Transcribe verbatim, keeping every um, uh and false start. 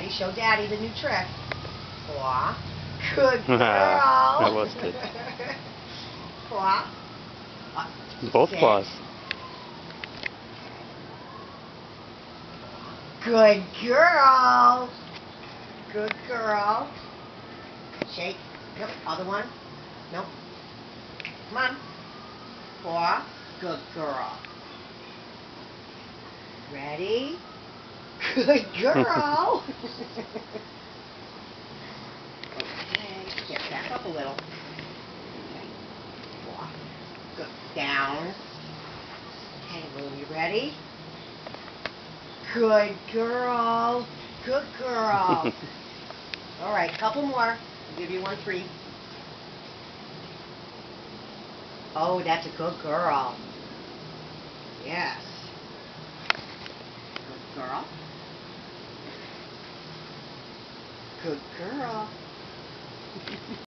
Ready? Show Daddy the new trick. Paw. Good girl. That was good. Paw. Uh, Both sit. paws. Good girl. Good girl. Shake. Nope. Other one. Nope. Come on. Paw. Good girl. Ready? Good girl. Okay. Yeah, back up a little. Okay. Paw. Good. Down. Okay, Lou, you ready? Good girl. Good girl. All right, couple more. I'll give you one free. Oh, that's a good girl. Yes. Good girl. Good girl.